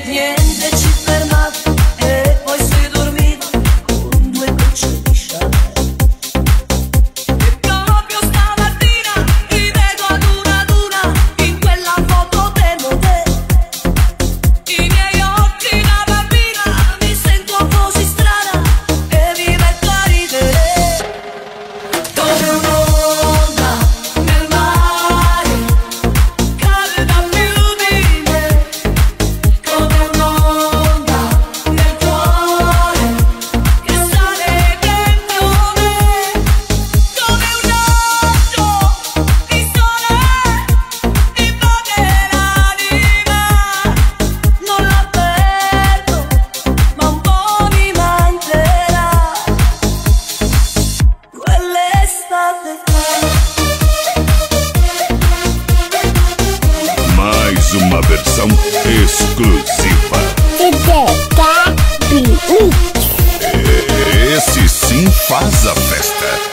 niente ci fermava e poi si dormiva con 2 gocce di Chanel. E proprio stamattina rivedo ad una in quella foto del te. I miei occhi da bambina, mi sento così strana e mi metto a ridere. Come un'onda nel mare, calda più di me. Come un'onda nel cuore che sale dentro me. Come un raggio di sole invade l'anima. Non la perdo, ma un po' mi mancherà quell'estate. Mais uma versão exclusiva. DJ Gabi Mix. Esse sim faz a festa.